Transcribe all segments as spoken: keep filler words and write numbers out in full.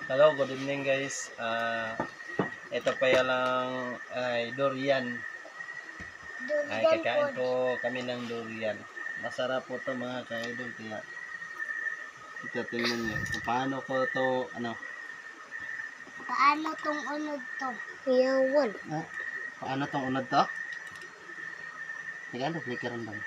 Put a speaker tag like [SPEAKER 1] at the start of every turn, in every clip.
[SPEAKER 1] Hello, good evening guys. Uh, ito pa lang ay durian. Ay kakain po kami ng durian. Masarap po to mga ka-idol, kaya ito tingnan niyo kung paano ko to ano.
[SPEAKER 2] Paano tong unod to?
[SPEAKER 3] Yawan.
[SPEAKER 1] Ah, paano tong unod to? Tingnan, flicker lang.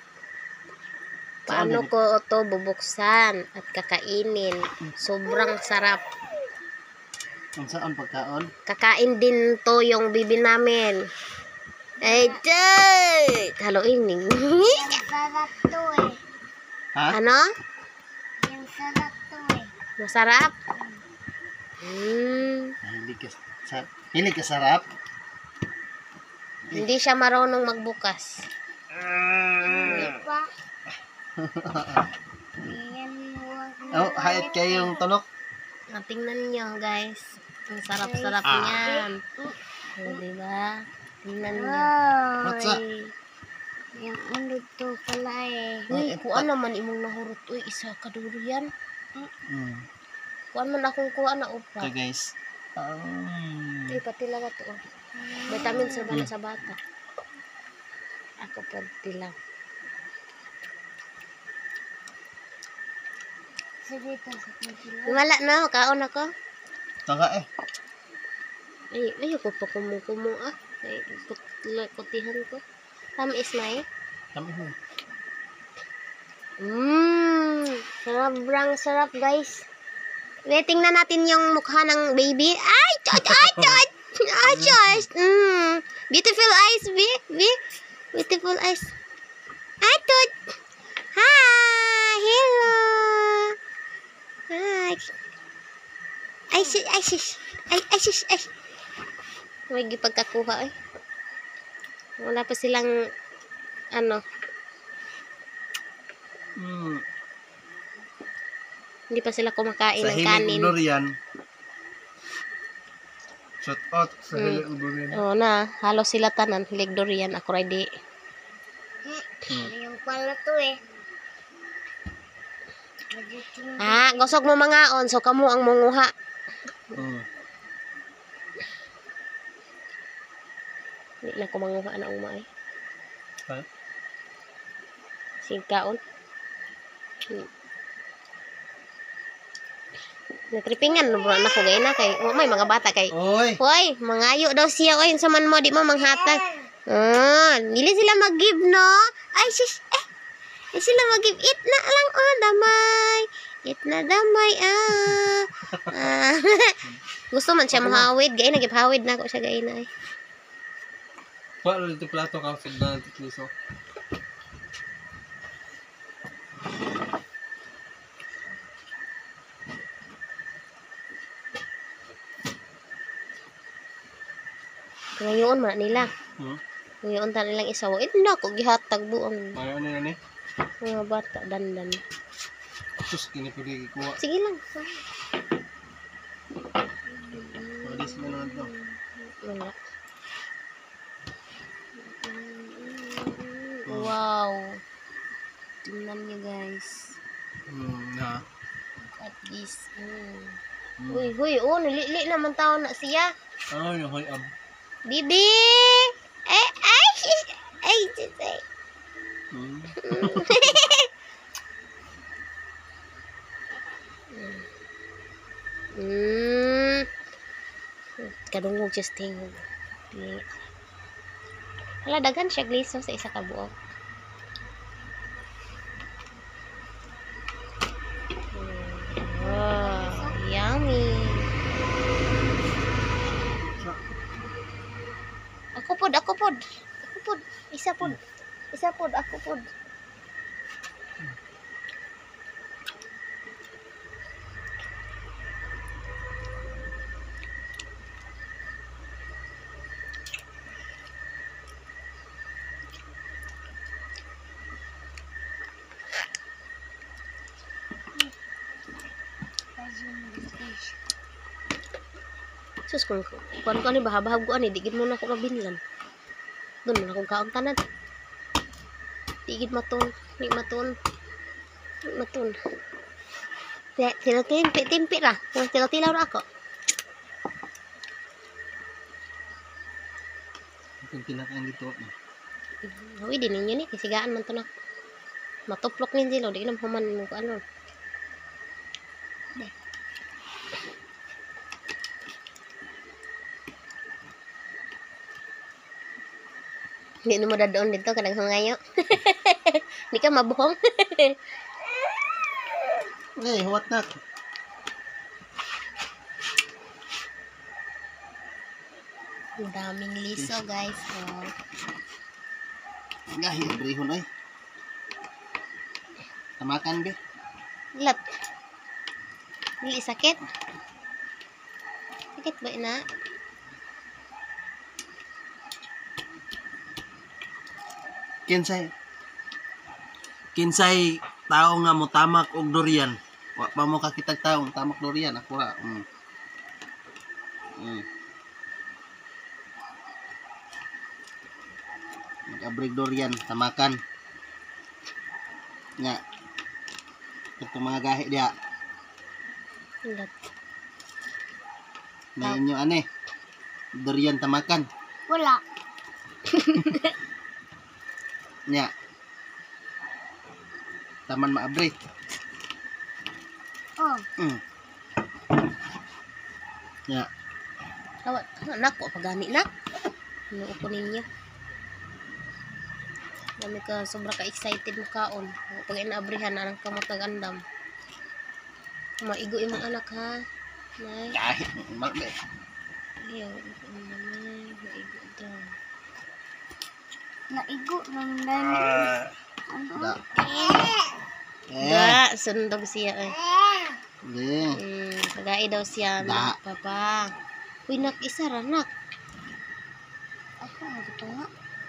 [SPEAKER 3] Paano ko ito bubuksan at kakainin? Sobrang sarap.
[SPEAKER 1] Kung saan pagkaon?
[SPEAKER 3] Kakain din to yung bibi namin. Ay, day! Haluin ning.
[SPEAKER 2] Yung sarap to eh.
[SPEAKER 1] Ha?
[SPEAKER 3] Ano?
[SPEAKER 2] Yung sarap to eh.
[SPEAKER 3] Masarap? Hmm.
[SPEAKER 1] Hilig ka sa hilig ka sarap.
[SPEAKER 3] Hindi siya marunong magbukas.
[SPEAKER 2] Hindi pa. Yan huwag na.
[SPEAKER 1] Oh, hayat kayong tunok.
[SPEAKER 3] Ah, tingnan nyo guys. Ang sarap-sarap
[SPEAKER 1] Ah.
[SPEAKER 3] niyan. Oh, diba? Tingnan nyo.
[SPEAKER 1] What's up?
[SPEAKER 3] Ay.
[SPEAKER 2] Yung unod to pala eh.
[SPEAKER 3] Uy, kuan naman imong nahurot. Uy, isa ka durian.
[SPEAKER 1] Mm.
[SPEAKER 3] Kuan man akong kuan na upa.
[SPEAKER 1] Ito guys. Um,
[SPEAKER 3] Ay, pati lang ito. Oh. Vitamin sa bala sa bata. Ako po tilang.
[SPEAKER 2] Sige to sa pagkila.
[SPEAKER 3] Wala na, kaon ako.
[SPEAKER 1] Tanga eh.
[SPEAKER 3] Ay, ayoko pa kumukumo ah. Ay, kut kutihan ko. Tamis na eh.
[SPEAKER 1] Kami ho.
[SPEAKER 3] Mmm, sobrang sarap guys. Wait, tingnan natin yung mukha ng baby. Ay, chot, ay, chot. Ay, chot. Mmm, beautiful eyes, B. B. Beautiful eyes. Ay, chot. Hi, hello. Hi. Ay, sis, ay, sis. Ay, ay, sis, ay. May gipagkakuha eh. Wala pa silang, ano,
[SPEAKER 1] Mm.
[SPEAKER 3] hindi pa sila kumakain
[SPEAKER 1] Sa
[SPEAKER 3] ng
[SPEAKER 1] hilig
[SPEAKER 3] kanin.
[SPEAKER 1] durian. Shout out sa
[SPEAKER 3] Mm.
[SPEAKER 1] hilig durian.
[SPEAKER 3] Oo na, halos sila tanan, hilig durian, ako ready.
[SPEAKER 2] Yung pala to eh. Magiting.
[SPEAKER 3] Ah, gusog mo mga on, so kamo ang munguha.
[SPEAKER 1] Mm.
[SPEAKER 3] Hindi na ko manguha na umay.
[SPEAKER 1] Ha?
[SPEAKER 3] Sigkaon. Hmm. Natripingan no bro na ko gay na kay oh, may mga bata kay.
[SPEAKER 1] Oy.
[SPEAKER 3] Hoy, mangayo daw siya oy sa man mo di mo manghatag. Ah, dili sila mag-give no. Ay sis eh. Di sila mag-give it na lang oh damay. It na damay ah. ah. Gusto man siya mahawid gay nagipawid na ko siya gay na. Eh.
[SPEAKER 1] Kuha ulit yung plato ka sa dalang tikliso.
[SPEAKER 3] Ngayon man nila.
[SPEAKER 1] Hmm?
[SPEAKER 3] Ngayon ta nilang isaw. It na ko gihatag buong
[SPEAKER 1] Ayaw nila ni.
[SPEAKER 3] mga bata dandan.
[SPEAKER 1] Sus, kini pwede kuha.
[SPEAKER 3] Sige lang.
[SPEAKER 1] Malis mo na ito.
[SPEAKER 3] Wala. Wow. Tingnan niyo guys.
[SPEAKER 1] Hmm, na.
[SPEAKER 3] At this. Mm.
[SPEAKER 1] Hmm.
[SPEAKER 3] Uy, huy, oh, nilili naman tao na siya.
[SPEAKER 1] Ano yung hoy ab?
[SPEAKER 3] Bibi! Eh, ay, ay, ay, ay.
[SPEAKER 1] Hmm.
[SPEAKER 3] Hmm. Kadungog just tingog. Hala, dagan siya gliso sa isa ka buok. Wow, yummy. Ako pod, ako pod. Ako pod. Isa pod. Isa pod, ako pod. Sus, kung kuan ko ani bahab-bahab ko ani, digid mo na ako mabinlan. Doon mo na akong kaon tanan. Digid maton, ni maton. Ni maton. Tilaw-timpi lah. Tilaw-tilaw na ako.
[SPEAKER 1] Itong tinakang dito.
[SPEAKER 3] Uy, di ninyo ni. Kisigaan man to na. Matuplok ni sila. Di ilam human mo ko ano. Hindi mo dadoon dito. Kadang hungayo. Hindi ka mabuhong.
[SPEAKER 1] Eh, what nak?
[SPEAKER 3] Ang daming liso, guys. Oh.
[SPEAKER 1] Gahi, brihon ay. Tamakan be.
[SPEAKER 3] Lat. Dili sakit. Sakit ba ina?
[SPEAKER 1] Kinsay. Kinsay tao nga mo tamak og durian. Wa pa mo kakitag tao nga tamak durian ako ra. Mm. Mm. Nag-abrig durian tamakan. Nga. Ito mga gahi dia.
[SPEAKER 3] Lat.
[SPEAKER 1] Na inyo ane. Durian tamakan.
[SPEAKER 2] Wala.
[SPEAKER 1] Nya. Taman maabri.
[SPEAKER 2] Oh.
[SPEAKER 1] Mm. Nya.
[SPEAKER 3] Awat, anak ko pagani nak. Ano ko ninyo? Dami ka sobra ka excited mo kaon. Pag inaabrihan anang kamot nag-andam. Maigo imong anak ha. Nay.
[SPEAKER 1] Kahit malbe.
[SPEAKER 3] Ayaw, maigo daw.
[SPEAKER 2] Naigo ng dani. Ano?
[SPEAKER 1] Da. Eh.
[SPEAKER 3] Da, sundog siya eh.
[SPEAKER 1] Di.
[SPEAKER 3] Hmm, tagai daw siya
[SPEAKER 1] Da.
[SPEAKER 3] ng papa. Uy, nak, isa ra, nak.
[SPEAKER 2] Ako nga dito nga.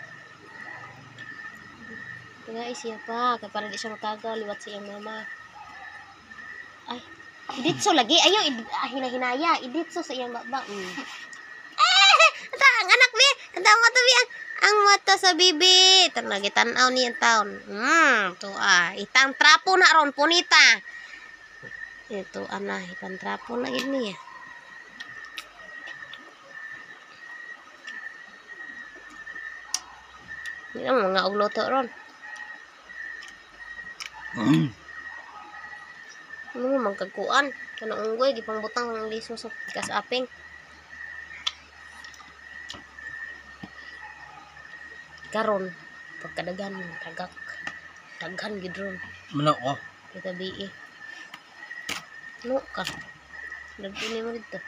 [SPEAKER 3] Tagai siya pa. Kaya para di siya matagaw, liwat sa iyang mama. Ay, iditso lagi. Ayaw, id ah, hinahinaya. Iditso sa iyang baba. Hmm. Eh, ata, ang anak mi. Ata, ang mata mi. Ang, ang mata sa bibi. Ito, nagitanaw niya taon. Hmm, ito ah. Itang trapo na ron, punita. Ito, ana, itang trapo na ini ya. Hindi naman mga ugloto ron.
[SPEAKER 1] Mm.
[SPEAKER 3] Ano magkakuan? Kana unggoy gipang butang ng liso sa kasaping. Karon pagkadagan tagak. Daghan gid ron.
[SPEAKER 1] Mano ko.
[SPEAKER 3] Kita bi. No ka. Dagpini mo dito.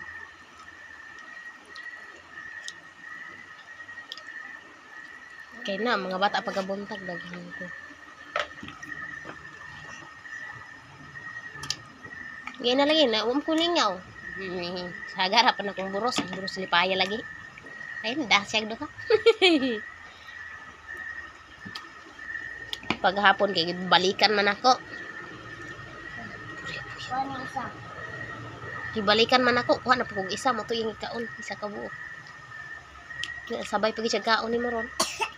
[SPEAKER 3] Kaya na, mga bata pagkabuntag daghan ko. Yan na lagi, na um kuningaw. Hmm, sa harapan akong buros, buros lipaya lagi. Ayun, dasyag do ka. Paghapon kay balikan man ako.
[SPEAKER 2] Ano isa?
[SPEAKER 3] Gibalikan man ako, kuha na pagog isa mo to yung ikaon, isa ka buo. Sabay pag siya kaon ni mo ron.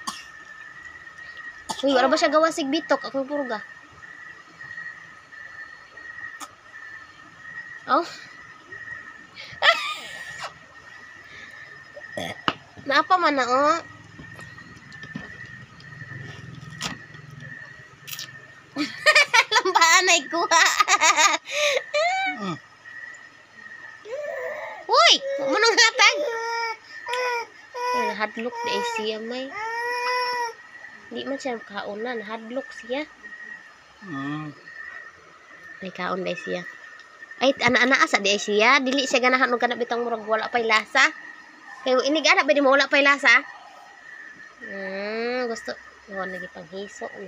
[SPEAKER 3] Uy, wala ba siya gawa sig bitok? Akong puruga. Oh. Naapa man na, oh. Lampaan ay kuha.
[SPEAKER 1] Mm.
[SPEAKER 3] Uy, mo nang hatag. Ay, hadlok di ay siya may. Di man siya kaunan, hadlok siya.
[SPEAKER 1] Mm.
[SPEAKER 3] Ay kaon di ay siya. Ay ana-ana asa di ay siya, dili siya ganahan og kana bitang murag wala pay lasa. Kay ini gana ba di mo wala pay lasa? Hmm, gusto mo lagi panghiso na.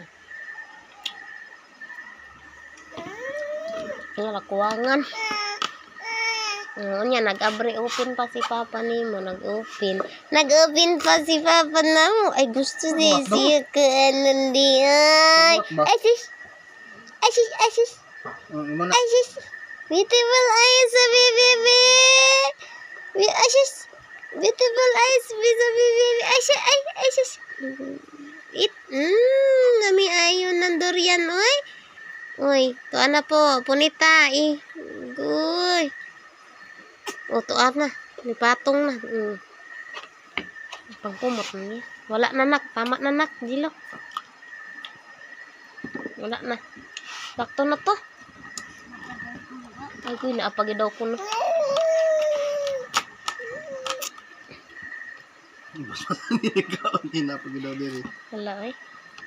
[SPEAKER 3] Wala kuwangan. Oh, nya nag-abre open pa si Papa nimo, nag-open. Nag-open pa si Papa namo. Ay gusto niya siya ka anon di ay. Ay sis. Ay sis, ay sis.
[SPEAKER 1] Mm, mo na.
[SPEAKER 3] Ay sis. Beautiful eyes sa baby. Ay sis. Beautiful eyes sa baby. Ay sis, ay ay sis. It mm, nami ayo ng durian oy. Uy, tuan na po. Punita. Eh. Uy. O, tuan na. Lipatong na. Mm. Pangkumot na niya. Wala na nak. Tama na nak. Dilo. Wala na. Sakto na to. Ay, kuy, naapagidaw ko na.
[SPEAKER 1] Hindi na pag daw diri.
[SPEAKER 3] Wala eh.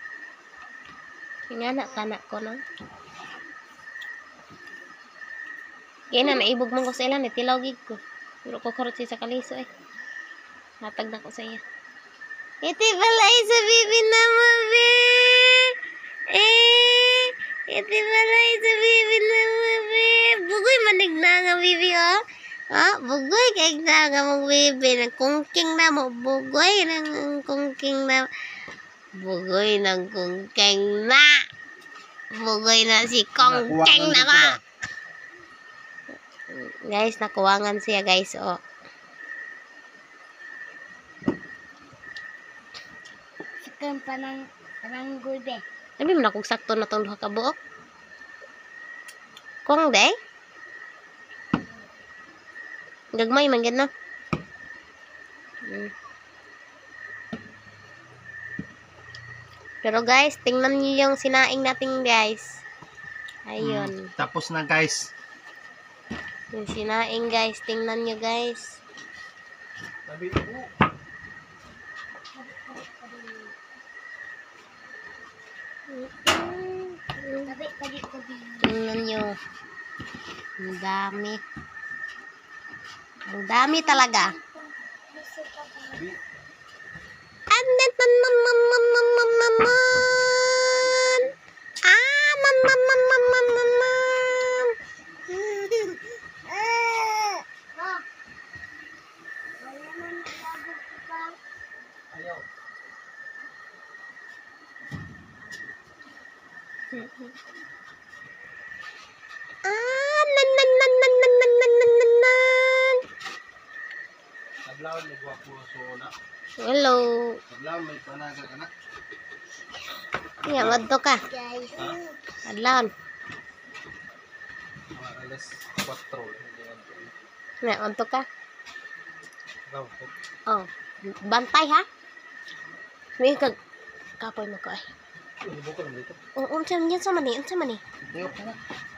[SPEAKER 3] Nga na, tanak ko na. Kaya na, naibog man ko sa ilan eh. Tilaw gig ko. Pero ko karot siya sa kaliso eh. Natag na ko sa iya. Iti balay sa bibi na mo, be. Eh. Iti balay sa bibi na mo, be. Bugoy manig na nga bibi, oh. Ah, bugoy kay na nga mong bibi. Nagkungking na mo. Bugoy ng kungking na. Bugoy ng kungking na. Bugoy na si kungking na ma. Guys, nakuwangan siya guys, oh.
[SPEAKER 2] Sakang panang panang gulbe.
[SPEAKER 3] Sabi mo na kung sakto na itong duha ka buok. Kung day? Gagmay man gid no. Hmm. Pero guys, tingnan niyo yung sinaing natin guys. Ayun.
[SPEAKER 1] Mm, tapos na guys.
[SPEAKER 3] Yung sinaing guys, tingnan niyo guys.
[SPEAKER 1] Sabi ko.
[SPEAKER 2] Tabi, tabi, tabi.
[SPEAKER 3] Tingnan nyo. Ang dami. Ang dami talaga. Anet man man man man man man man man. Ah, man man man man man man man.
[SPEAKER 1] Ayaw.
[SPEAKER 3] Ah, nan nan nan nan nan nan nan nan nan nan.
[SPEAKER 1] Sablawan may gwapo so na.
[SPEAKER 3] Hello.
[SPEAKER 1] Sablawan may panaga ka na.
[SPEAKER 3] Iya, ngadto ka.
[SPEAKER 2] Guys.
[SPEAKER 3] Adlaon.
[SPEAKER 1] Mga alas kwatro. Hindi yan po.
[SPEAKER 3] Na, ngadto ka.
[SPEAKER 1] Raw po.
[SPEAKER 3] Oh, bantay ha. May kag kapoy mo ko ay.
[SPEAKER 1] Hindi ko lang dito.
[SPEAKER 3] Oh, unsa man yan sa mani? Unsa man ni?
[SPEAKER 1] Ayaw ka na.